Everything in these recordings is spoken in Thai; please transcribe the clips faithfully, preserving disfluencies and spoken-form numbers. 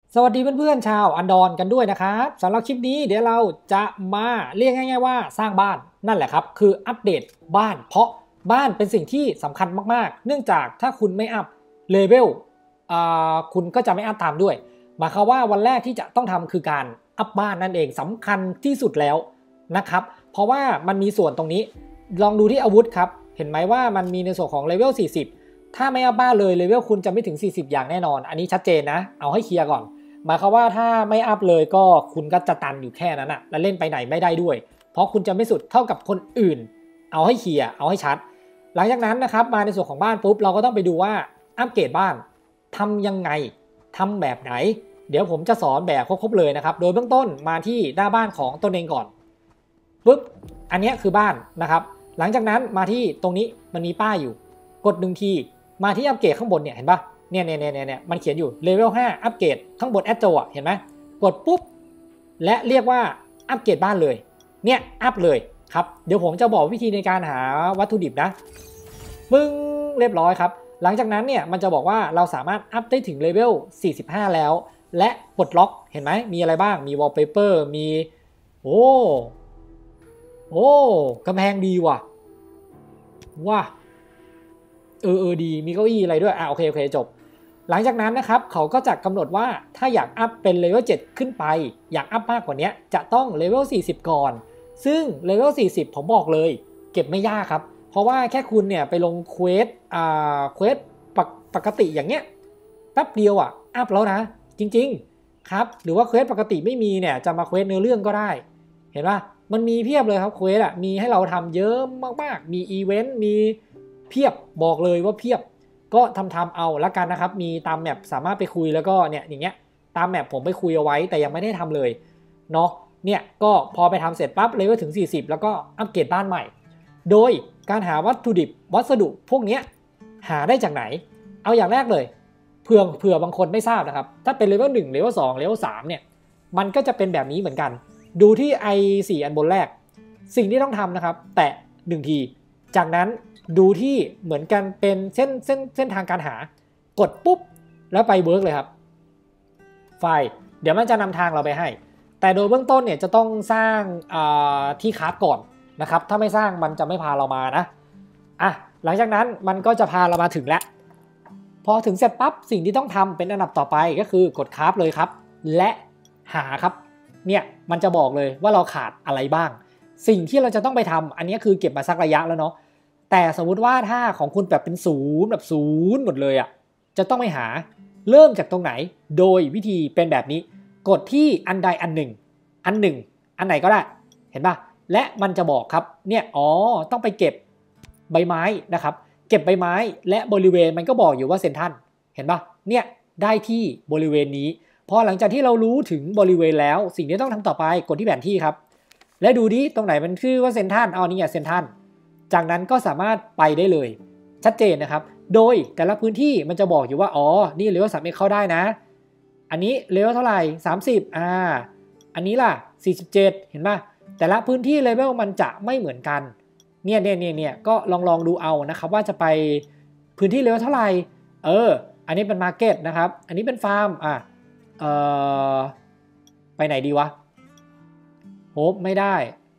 สวัสดีเพื่อนๆชาวอันดอนกันด้วยนะครับสำหรับคลิปนี้เดี๋ยวเราจะมาเรียกง่ายๆว่าสร้างบ้านนั่นแหละครับคืออัปเดตบ้านเพราะบ้านเป็นสิ่งที่สำคัญมากๆเนื่องจากถ้าคุณไม่อัพเลเวลคุณก็จะไม่อัพตามด้วยหมายความว่าวันแรกที่จะต้องทำคือการอัพบ้านนั่นเองสำคัญที่สุดแล้วนะครับเพราะว่ามันมีส่วนตรงนี้ลองดูที่อาวุธครับเห็นไหมว่ามันมีในส่วนของเลเวลสี่สิบถ้าไม่อัพบ้านเลยเลเวลคุณจะไม่ถึงสี่สิบอย่างแน่นอนอันนี้ชัดเจนนะเอาให้เคลียร์ก่อนหมายความว่าถ้าไม่อัพเลยก็คุณก็จะตันอยู่แค่นั้นอะและเล่นไปไหนไม่ได้ด้วยเพราะคุณจะไม่สุดเท่ากับคนอื่นเอาให้เคลียร์เอาให้ชัดหลังจากนั้นนะครับมาในส่วนของบ้านปุ๊บเราก็ต้องไปดูว่าอัปเกรดบ้านทำยังไงทำแบบไหนเดี๋ยวผมจะสอนแบบครบๆเลยนะครับโดยเบื้องต้นมาที่หน้าบ้านของตนเองก่อนปุ๊บอันนี้คือบ้านนะครับหลังจากนั้นมาที่ตรงนี้มันมีป้ายอยู่กดหนึ่งทีมาที่อัปเกรดข้างบนเนี่ยเห็นปะเนี่ยเนี่ยเนี่ยเนี่ยมันเขียนอยู่เลเวลห้าอัปเกรดข้างบนแอดโจอ่ะเห็นไหมกดปุ๊บและเรียกว่าอัปเกรดบ้านเลยเนี่ยอัพเลยครับเดี๋ยวผมจะบอกวิธีในการหาวัตถุดิบนะปึ้งเรียบร้อยครับหลังจากนั้นเนี่ยมันจะบอกว่าเราสามารถอัพได้ถึงเลเวลสี่สิบห้าแล้วและปลดล็อกเห็นไหมมีอะไรบ้างมีวอลเปเปอร์มีโอ้โอ้กำแพงดีว่ะว้าเออเออดีมีเก้าอี้อะไรด้วยอ่ะโอเคโอเคจบหลังจากนั้นนะครับเขาก็จะกำหนดว่าถ้าอยากอัพเป็นเลเวลเจ็ดขึ้นไปอยากอัพมากกว่านี้จะต้องเลเวลสี่สิบก่อนซึ่งเลเวลสี่สิบผมบอกเลยเก็บไม่ยากครับเพราะว่าแค่คุณเนี่ยไปลงเควสอ่าเควสปกปกติอย่างเงี้ยแป๊บเดียวอ่ะอัพแล้วนะจริงๆครับหรือว่าเควสปกติไม่มีเนี่ยจะมาเควสเนื้อเรื่องก็ได้เห็นป่ะมันมีเพียบเลยครับเควสอ่ะมีให้เราทำเยอะมากๆมีอีเวนต์มีเพียบบอกเลยว่าเพียบก็ทำทำเอาละกันนะครับมีตามแมปสามารถไปคุยแล้วก็เนี่ยอย่างเงี้ยตามแมปผมไปคุยเอาไว้แต่ยังไม่ได้ทำเลยเนาะเนี่ยก็พอไปทำเสร็จปั๊บเลเวลถึงสี่สิบแล้วก็อัปเกรดบ้านใหม่โดยการหาวัตถุดิบวัสดุพวกนี้หาได้จากไหนเอาอย่างแรกเลยเผื่อเผื่อบางคนไม่ทราบนะครับถ้าเป็นเลเวลหนึ่งเลเวลสองเลเวลสามเนี่ยมันก็จะเป็นแบบนี้เหมือนกันดูที่ไอสี่อันบนแรกสิ่งที่ต้องทำนะครับแตะหนึ่งทีจากนั้นดูที่เหมือนกันเป็นเส้นเส้นเส้นทางการหากดปุ๊บแล้วไปเวิร์กเลยครับไฟล์เดี๋ยวมันจะนำทางเราไปให้แต่โดยเบื้องต้นเนี่ยจะต้องสร้างที่คราฟก่อนนะครับถ้าไม่สร้างมันจะไม่พาเรามานะอ่ะหลังจากนั้นมันก็จะพาเรามาถึงแล้วพอถึงเสร็จปั๊บสิ่งที่ต้องทำเป็นอันดับต่อไปก็คือกดคราฟเลยครับและหาครับเนี่ยมันจะบอกเลยว่าเราขาดอะไรบ้างสิ่งที่เราจะต้องไปทำอันนี้คือเก็บมาสักระยะแล้วเนาะแต่สมมุติว่าถ้าของคุณแบบเป็นศูนย์แบบศูนย์หมดเลยอ่ะจะต้องไปหาเริ่มจากตรงไหนโดยวิธีเป็นแบบนี้กดที่อันใดอันหนึ่งอันหนึ่งอันไหนก็ได้เห็นป่ะและมันจะบอกครับเนี่ยอ๋อต้องไปเก็บใบไม้นะครับเก็บใบไม้และบริเวณมันก็บอกอยู่ว่าเซนทันเห็นป่ะเนี่ยได้ที่บริเวณนี้พอหลังจากที่เรารู้ถึงบริเวณแล้วสิ่งที่ต้องทำต่อไปกดที่แผนที่ครับและดูดิตรงไหนมันชื่อว่าเซนทันเอานี่ไงเซนทันจากนั้นก็สามารถไปได้เลยชัดเจนนะครับโดยแต่ละพื้นที่มันจะบอกอยู่ว่าอ๋อนี่เลเวลสามเข้าได้นะอันนี้เลเวลเท่าไหร่สามสิบอ่าอันนี้ล่ะสี่สิบเจ็ดเห็นป่ะแต่ละพื้นที่เลเวลมันจะไม่เหมือนกันเนี่ยเนี่ยเนี่ยเนี่ยก็ลองลองดูเอานะครับว่าจะไปพื้นที่เลเวลเท่าไหร่เอออันนี้เป็นมาร์เก็ตนะครับอันนี้เป็นฟาร์มอ่ะเออไปไหนดีวะโหไม่ได้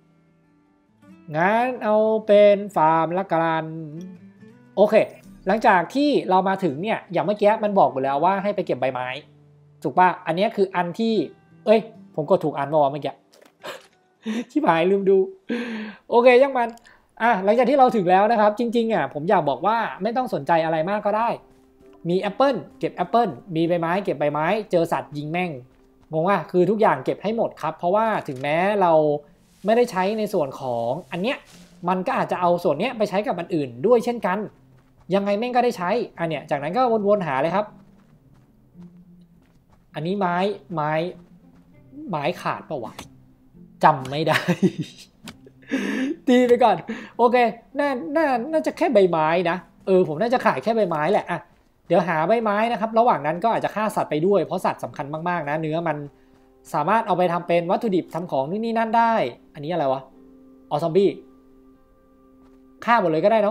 งั้นเอาเป็นฟาร์มละกันโอเคหลังจากที่เรามาถึงเนี่ยอย่างเมื่อกี้มันบอกอยู่แล้วว่าให้ไปเก็บใบไม้ถูกป่ะอันนี้คืออันที่เอ้ยผมกดถูกอันมาเมื่อกี้ ชิบหายลืมดูโอเคยังมันอ่ะหลังจากที่เราถึงแล้วนะครับจริงๆอ่ะผมอยากบอกว่าไม่ต้องสนใจอะไรมากก็ได้มีแอปเปิลเก็บแอปเปิลมีใบไม้เก็บใบไม้เจอสัตว์ยิงแม่งงงอ่ะคือทุกอย่างเก็บให้หมดครับเพราะว่าถึงแม้เราไม่ได้ใช้ในส่วนของอันเนี้ยมันก็อาจจะเอาส่วนเนี้ยไปใช้กับอันอื่นด้วยเช่นกันยังไงแม่งก็ได้ใช้อันเนี้ยจากนั้นก็วนๆหาเลยครับอันนี้ไม้ไม้ไม้ขาดปะวะจำไม่ได้ ตีไปก่อนโอเคน่าน่าน่าจะแค่ใบไม้นะเออผมน่าจะขายแค่ใบไม้แหละอ่ะเดี๋ยวหาใบไม้นะครับระหว่างนั้นก็อาจจะฆ่าสัตว์ไปด้วยเพราะสัตว์สำคัญมากๆนะเนื้อมันสามารถเอาไปทำเป็นวัตถุดิบทำของนี่นี่นั่นได้อันนี้อะไรวะอ๋อซอมบี้ฆ่าหมดเลยก็ได้เนาะ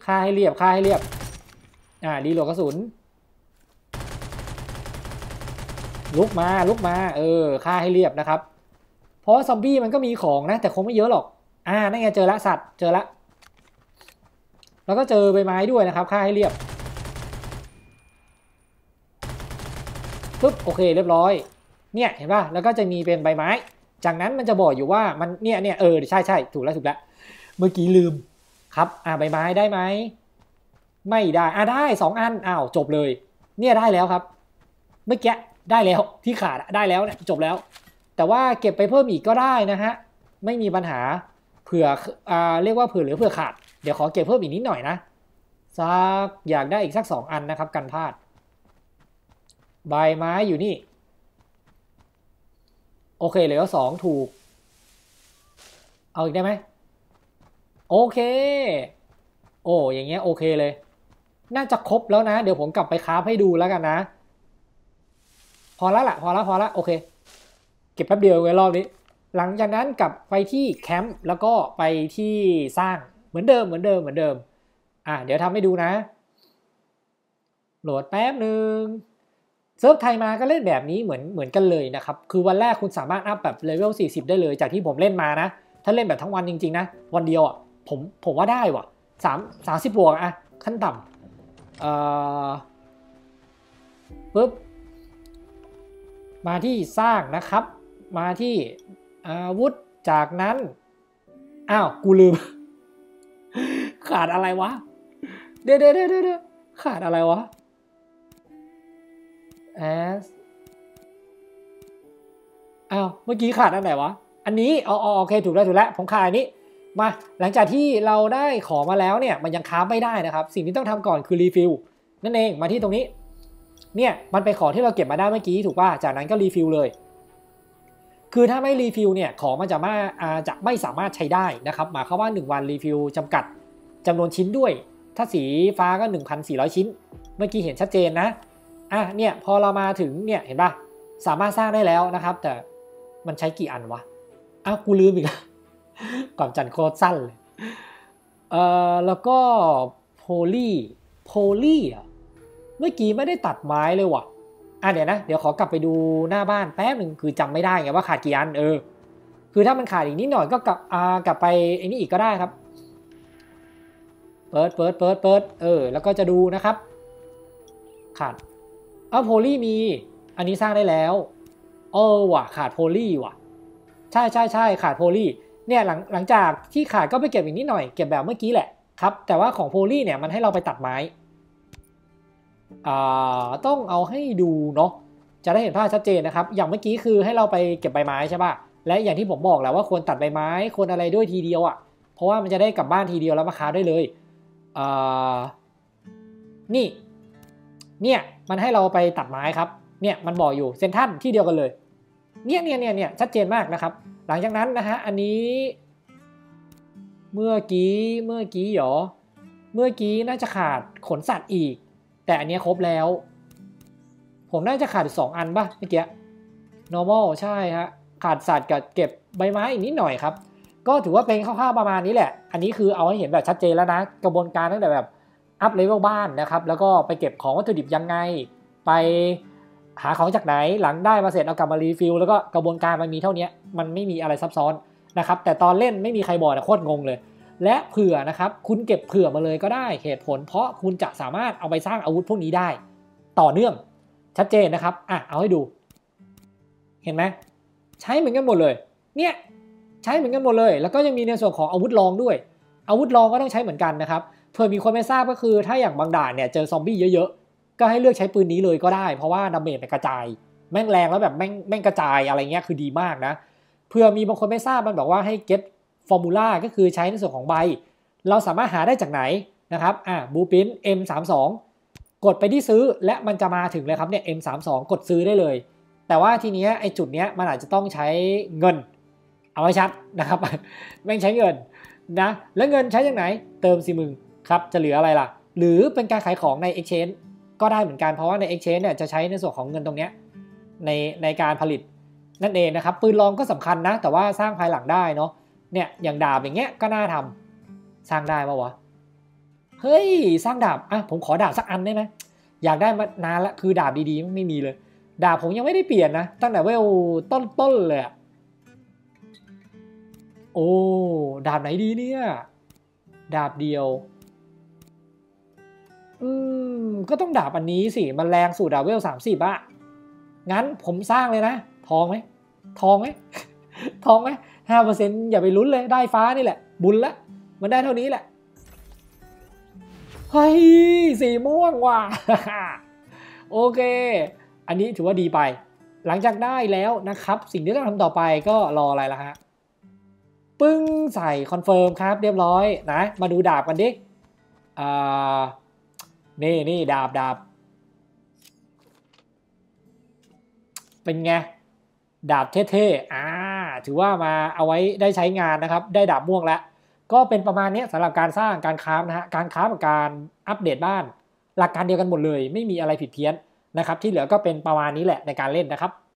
ฆ่าให้เรียบฆ่าให้เรียบอ่ารีโหลดกระสุนลุกมาลุกมาเออฆ่าให้เรียบนะครับเพราะซอมบี้มันก็มีของนะแต่คงไม่เยอะหรอกอ่านั่นไงเจอละสัตว์เจอละแล้วก็เจอใบไม้ด้วยนะครับฆ่าให้เรียบปุ๊บโอเคเรียบร้อยเนี่ยเห็นป่ะแล้วก็จะมีเป็นใบไม้จากนั้นมันจะบอกอยู่ว่ามันเนี่ยเนี่ยเออใช่ใช่ถูกแล้วถูกแล้วเมื่อกี้ลืมครับอ่าใบไม้ได้ไหมไม่ได้อ่าได้สองอันอ้าวจบเลยเนี่ยได้แล้วครับเมื่อกี้ได้แล้วที่ขาดได้แล้วเนี่ยจบแล้วแต่ว่าเก็บไปเพิ่มอีกก็ได้นะฮะไม่มีปัญหาเผื่ออ่าเรียกว่าเผื่อเหลือเผื่อขาดเดี๋ยวขอเก็บเพิ่มอีกนิดหน่อยนะสักอยากได้อีกสักสองอันนะครับกันพลาดใบไม้อยู่นี่โอเคเหลือสองถูกเอาอีกได้ไหมโอเคโอ้อย่างเงี้ยโอเคเลยน่าจะครบแล้วนะเดี๋ยวผมกลับไปคราฟให้ดูแล้วกันนะพอละละพอละพอละโอเคเก็บแป๊บเดียวไว้รอบนี้หลังจากนั้นกลับไปที่แคมป์แล้วก็ไปที่สร้างเหมือนเดิมเหมือนเดิมเหมือนเดิมอ่ะเดี๋ยวทำให้ดูนะโหลดแป๊บหนึ่งเซิร์ฟไทยมาก็เล่นแบบนี้เหมือนเหมือนกันเลยนะครับคือวันแรกคุณสามารถอัพแบบเลเวลสี่สิบได้เลยจากที่ผมเล่นมานะถ้าเล่นแบบทั้งวันจริงๆนะวันเดียวอ่ะผมผมว่าได้ว่ะสามสามสิบบวกอ่ะขั้นต่ำเอ่อปึ๊บมาที่สร้างนะครับมาที่อาวุธจากนั้นอ้าวกูลืม ขาดอะไรวะเดี๋ยวเดี๋ยวเดี๋ยวเดี๋ยวขาดอะไรวะ as อ้าวเมื่อกี้ขาดอันไหนวะอันนี้อ๋อโอเคถูกแล้วถูกแล้วผมขาดอันนี้มาหลังจากที่เราได้ของมาแล้วเนี่ยมันยังค้าไม่ได้นะครับสิ่งที่ต้องทำก่อนคือรีฟิลนั่นเองมาที่ตรงนี้เนี่ยมันไปของที่เราเก็บมาได้เมื่อกี้ถูกป่ะจากนั้นก็รีฟิลเลยคือถ้าไม่รีฟิลเนี่ยของมันจะไม่จะไม่สามารถใช้ได้นะครับหมายความว่าหนึ่งวันรีฟิลจำกัดจำนวนชิ้นด้วยถ้าสีฟ้าก็ หนึ่งพันสี่ร้อย ชิ้นเมื่อกี้เห็นชัดเจนนะอ่ะเนี่ยพอเรามาถึงเนี่ยเห็นป่ะสามารถสร้างได้แล้วนะครับแต่มันใช้กี่อันวะอ้าวกูลืมอีกแล้วความจำโคตรสั้นเลยเอ่อแล้วก็โพลีโพลีอ่ะเมื่อกี้ไม่ได้ตัดไม้เลยว่ะอ่ะเดี๋ยวนะเดี๋ยวขอกลับไปดูหน้าบ้านแป๊บหนึ่งคือจำไม่ได้ไงว่าขาดกี่อันเออคือถ้ามันขาดอีกนิดหน่อยก็กลับอ่ากลับไปไอ้นี่อีกก็ได้ครับเปิดเปิดเปิดเปิดเออแล้วก็จะดูนะครับขาดอ้าวโพลีมีอันนี้สร้างได้แล้วเออว่ะขาดโพลีว่ะใช่ใช่ใช่ขาดโพลีเนี่ยหลังหลังจากที่ขาดก็ไปเก็บอีกนิดหน่อยเก็บแบบเมื่อกี้แหละครับแต่ว่าของโพลีเนี่ยมันให้เราไปตัดไม้อ่าต้องเอาให้ดูเนาะจะได้เห็นภาพชัดเจนนะครับอย่างเมื่อกี้คือให้เราไปเก็บใบไม้ใช่ป่ะและอย่างที่ผมบอกแหละว่าควรตัดใบไม้ควรอะไรด้วยทีเดียวอ่ะเพราะว่ามันจะได้กลับบ้านทีเดียวแล้วมาค้าได้เลยอ่านี่เนี่ยมันให้เราไปตัดไม้ครับเนี่ยมันบอกอยู่เซนทันที่เดียวกันเลยเนี่ยเนี่ยเนี่ยเนี่ยชัดเจนมากนะครับหลังจากนั้นนะฮะอันนี้เมื่อกี้เมื่อกี้หรอเมื่อกี้น่าจะขาดขนสัตว์อีกแต่อันนี้ครบแล้วผมน่าจะขาดอีกสองอันป่ะเมื่อกี้ normal ใช่ฮะขาดสัตว์กับเก็บใบไม้อีกนิดหน่อยครับก็ถือว่าเป็นคร่าวๆประมาณนี้แหละอันนี้คือเอาให้เห็นแบบชัดเจนแล้วนะกระบวนการตั้งแต่แบบอัพเลเวลบ้านนะครับแล้วก็ไปเก็บของวัตถุดิบยังไงไปหาของจากไหนหลังได้มาเสร็จเอากลับมารีฟิลแล้วก็กระบวนการมันมีเท่านี้มันไม่มีอะไรซับซ้อนนะครับแต่ตอนเล่นไม่มีใครบอกนะโคตรงงเลยและเผื่อนะครับคุณเก็บเผื่อมาเลยก็ได้เหตุผลเพราะคุณจะสามารถเอาไปสร้างอาวุธพวกนี้ได้ต่อเนื่องชัดเจนนะครับอ่ะเอาให้ดูเห็นไหมใช้เหมือนกันหมดเลยเนี่ยใช้เหมือนกันหมดเลยแล้วก็ยังมีในส่วนของอาวุธรองด้วยอาวุธรองก็ต้องใช้เหมือนกันนะครับเผื่อมีคนไม่ทราบก็คือถ้าอย่างบางด่านเนี่ยเจอซอมบี้เยอะๆก็ให้เลือกใช้ปืนนี้เลยก็ได้เพราะว่าดาเมจมันกระจายแม่งแรงแล้วแบบแม่งแม่งกระจายอะไรเงี้ยคือดีมากนะเผื่อมีบางคนไม่ทราบมันบอกว่าให้เก็ตฟอร์มูล่าก็คือใช้ในส่วนของใบเราสามารถหาได้จากไหนนะครับอ่ะบูปิน เอ็ม สามสิบสอง กดไปที่ซื้อและมันจะมาถึงเลยครับเนี่ย เอ็ม สามสิบสอง กดซื้อได้เลยแต่ว่าทีนี้ไอ้จุดเนี้ยมันอาจจะต้องใช้เงินเอาไว้ชัดนะครับแม่งใช้เงินนะแล้วเงินใช้จากไหนเติมสิมึงครับจะเหลืออะไรล่ะหรือเป็นการขายของใน Exchange ก็ได้เหมือนกันเพราะว่าใน Exchange เนี่ยจะใช้ในส่วนของเงินตรงเนี้ยในในการผลิตนั่นเองนะครับปืนรองก็สำคัญนะแต่ว่าสร้างภายหลังได้เนาะเนี่ยอย่างดาบอย่างเงี้ยก็น่าทำสร้างได้ปะวะเฮ้ยสร้างดาบอ่ะผมขอดาบสักอันได้ไหมอยากได้มานานละคือดาบดีๆไม่มีเลยดาบผมยังไม่ได้เปลี่ยนนะตั้งแต่เวลต้นๆเลยอะโอ้ดาบไหนดีเนี่ยดาบเดียวอืมก็ต้องดาบอันนี้สิมันแรงสู่ดาบเวลสามสิบอะงั้นผมสร้างเลยนะทองไหมทองไหมทองไหมห้าเปอร์เซ็นต์อย่าไปลุ้นเลยได้ฟ้านี่แหละบุญละมันได้เท่านี้แหละเฮ้ยสีม่วงว่ะ โอเคอันนี้ถือว่าดีไปหลังจากได้แล้วนะครับสิ่งที่ต้องทำต่อไปก็รออะไรล่ะฮะปึ้งใส่คอนเฟิร์มครับเรียบร้อยนะมาดูดาบกันดิอ่านี่นี่ดาบดาบเป็นไงดาบเท่ๆอ่าถือว่ามาเอาไว้ได้ใช้งานนะครับได้ดาบม่วงแล้วก็เป็นประมาณนี้สำหรับการสร้างการคราฟนะฮะการคราฟกับการอัปเดตบ้านหลักการเดียวกันหมดเลยไม่มีอะไรผิดเพี้ยนนะครับที่เหลือก็เป็นประมาณนี้แหละในการเล่นนะครับ